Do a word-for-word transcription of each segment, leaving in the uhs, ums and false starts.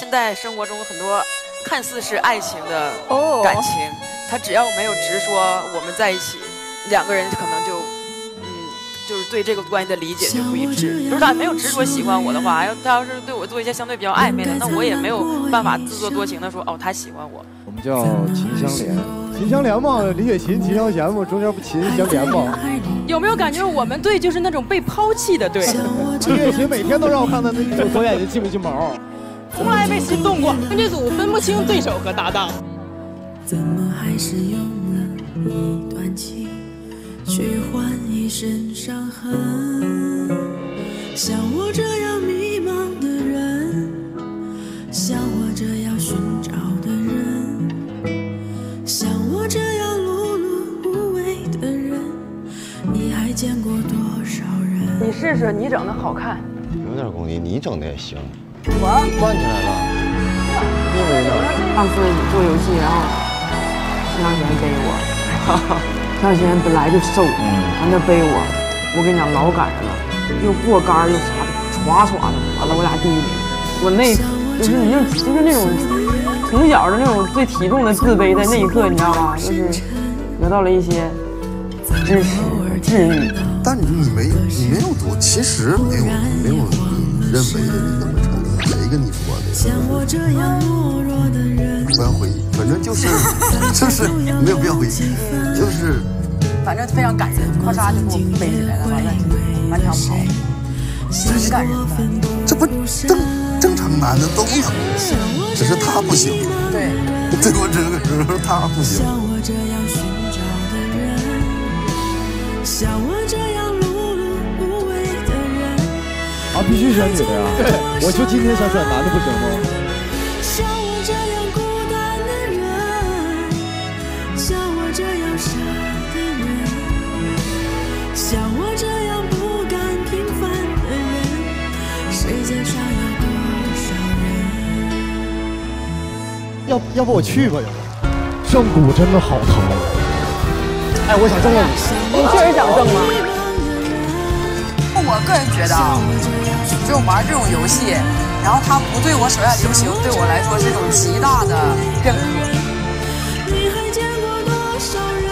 现在生活中很多看似是爱情的感情，他只要没有直说我们在一起，两个人可能就嗯，就是对这个关系的理解就不一致。就是他没有直说喜欢我的话，要他要是对我做一些相对比较暧昧的，那我也没有办法自作多情的说哦他喜欢我。 我们叫秦香莲，秦香莲嘛，李雪琴、秦香莲嘛，中间不秦香莲吗？ 有没有感觉我们队就是那种被抛弃的队？ 李雪琴每天都让我看她那左左眼睛进不进毛， 从来没心动过。跟这组分不清对手和搭档。 怎么还是用了一段情去换一身伤痕？像我这样迷茫的人，像我这样寻找的人，像我这样碌碌无为的人，你还见过多少人？ 你试试，你整的好看， 有点功力，你整的也行。 我惯起来了，因为呢， 上次做游戏，然后秦香莲背我，秦香莲本来就瘦，完他背我，我跟你讲老感人了，又过杆又啥的，歘歘的，完了我俩第一名。我那就是你就就是那种从小的那种对体重的自卑，在那一刻你知道吧，就是得到了一些支持治愈。 但你没你没有多，其实没有没有你认为的那么沉。谁跟你说的？ 像我这样懦弱的人， 不要回忆，反正就是就是没有必要回忆，就是反正非常感人，咔嚓就给我背起来了，完了满场跑，挺感人的。 这不正正常男的都能，只是他不行。 对， 对我这个时候他不行。 像我这样寻找的人，像我这样碌碌无为的人， 啊，必须选女的呀！对，我就今天想选男的，不行吗？ 像我这样孤单的人，像我这样傻的人，像我这样不甘平凡的人，世界上有多少人？ 要要不我去吧，要不正骨真的好疼。哎，我想正了你， 你确实想正吗？ 我个人觉得啊，就玩这种游戏，然后他不对我手下留情，对我来说是一种极大的认可。 你还见过多少人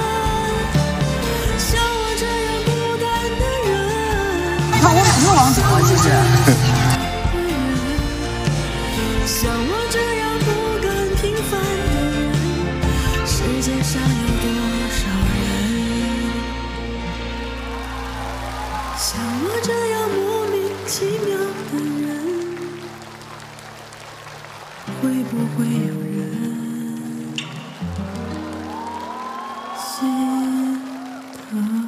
像我这样孤单的人？ 你看我很王者啊，其实。 像我这样不甘平凡的人，世界上有多少人？像我这样莫名其妙的人，会不会有人心疼？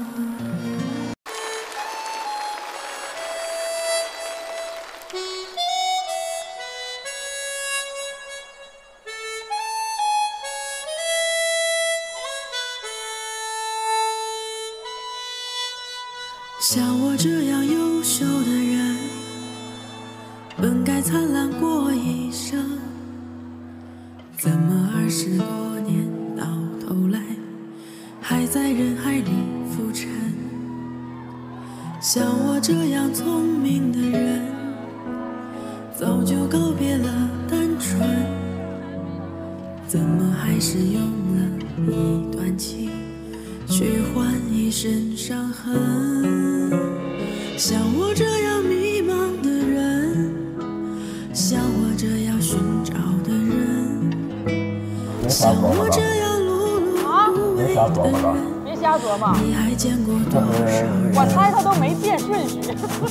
像我这样优秀的人，本该灿烂过一生，怎么二十多年到头来还在人海里浮沉？像我这样聪明的人，早就告别了单纯，怎么还是用了一段情去换一身伤痕？像我这样迷茫的人，像我这样寻找的人，像我这样碌碌无为的人， 别瞎琢磨， 你还见过多少人？ 我猜他都没变顺序。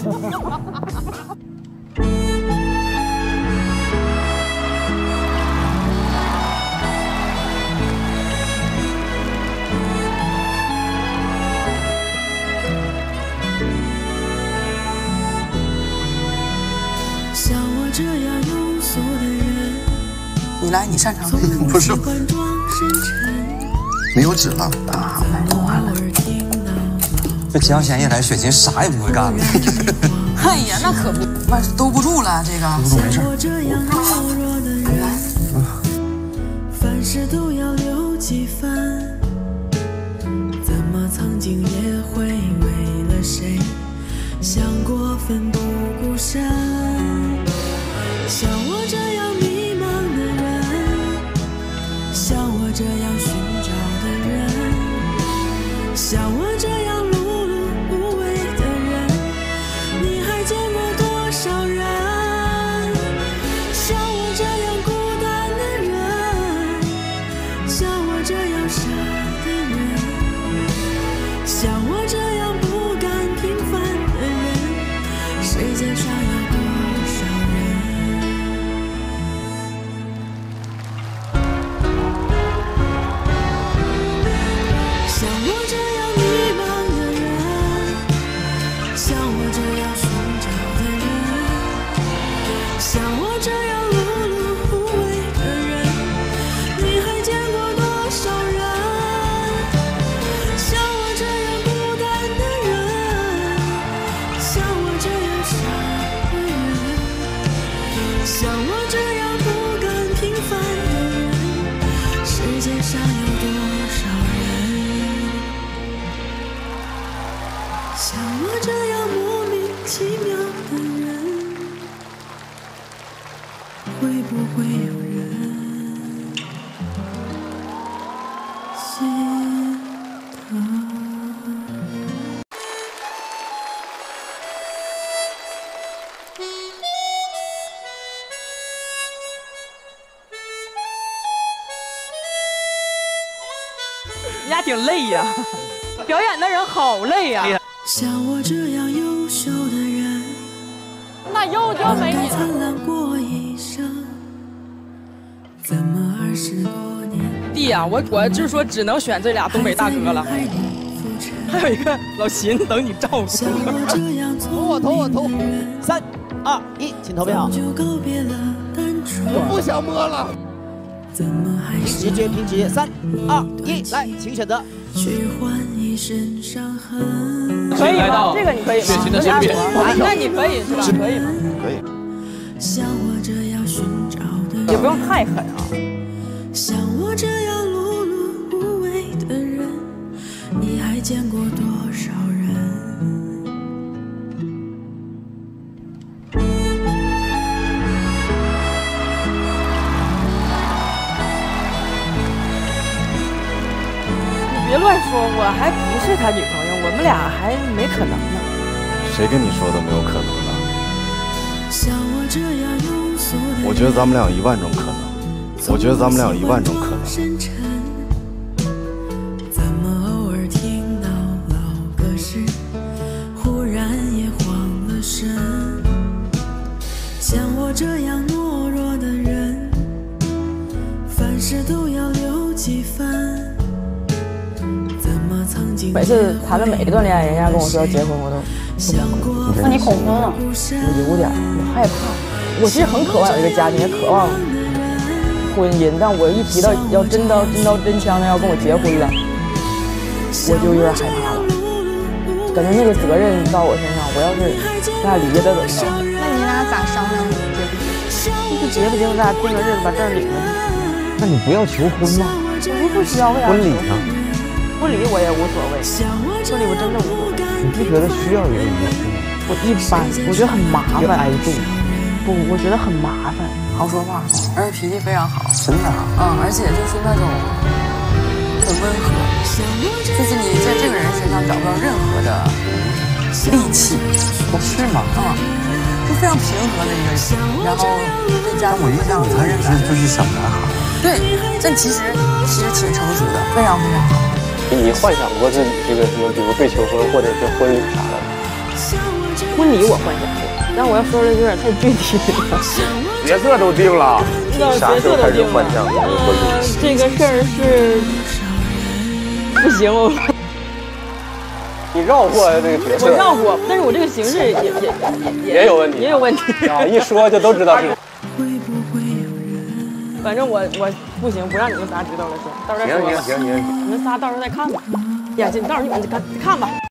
像我这样庸俗的人， 你来，你擅长从这个。 不是不习惯装深沉， 没有纸了。 偶尔听到这秦香莲一来，雪琴啥也不会干了。 哎呀，那可不，那是兜不住了，这个。 像我这样懦弱的人，凡事都要留几分，怎么曾经也会为了谁想过奋不顾身？像我像我这样寻找的人，像我这样碌碌无为的人，你还见过多少人？像我这样孤单的人，像我这样傻的人，像我这样不甘平凡的人，世界上有多少人？像我这样莫名其妙的人，会不会有人心疼？ 你俩挺累呀，表演的人好累呀。 像我这样优秀的人， 那又就没你灿烂过一生，怎么二十多年？ 弟呀、啊，我我就是说，只能选这俩东北大哥了。还有一个老秦等你照顾。 像我这样投我投我投，三二一，请投票。我不想摸了。 怎么还评级决评级，三二一，来，请选择。 去换一身伤痕。 可以吗？这个你可以吗？ 血腥的身边， 那你可以是吧？可以吗？ 可以。 像我这样寻找的人， 也不用太狠啊。 像我这样碌碌无为的人，你还见过多少人？ 别乱说，我还不是他女朋友，我们俩还没可能呢。 谁跟你说的没有可能的？ 像我这样庸俗的人， 我觉得咱们俩有一万种可能。我觉得咱们俩有一万种可能。 怎么偶尔听到老歌时，忽然也慌了神？像我这样懦弱的人，凡事都要留几分。 每次谈的每一段恋爱，人家跟我说要结婚，我都那你恐婚了？ 我有点，我害怕。我其实很渴望有一个家庭，也渴望婚姻，但我一提到要真刀真刀真枪的要跟我结婚了，我就有点害怕了，感觉那个责任到我身上，我要是咱俩离了怎么办？ 那你俩咋商量的？结不结？ 就是结不结，咱俩定个日子把证领了。 那你不要求婚吗？ 我不需要，为啥？ 婚礼呢？ 婚礼我也无所谓，婚礼我真的无所谓。 你不觉得需要一个仪式吗？ 我一般，我觉得很麻烦。 挨冻。 不，我觉得很麻烦。 好说话，而且脾气非常好。 真的啊？ 嗯，而且就是那种很温和，就是你在这个人身上找不到任何的戾气。 不是吗？ 嗯，就非常平和的一个人，然后对家我一看他认识就是小男孩。 对，但其实其实挺成熟的，非常非常好。 你幻想过这这个什么，比如被求婚或者是婚礼啥的？ 婚礼我幻想过，但我要说的有点太具体了。 角色都定了， 啥时候开始幻想这个婚礼？这个事儿是不行，我你绕过这个角色， 我绕过，但是我这个形式也也也也有问题， 也有问题啊！一说就都知道是。 反正我我不行，不让你们仨知道了先，到时候再说吧。 行行行行， 你们仨到时候再看吧。呀，这到时候你们看看吧。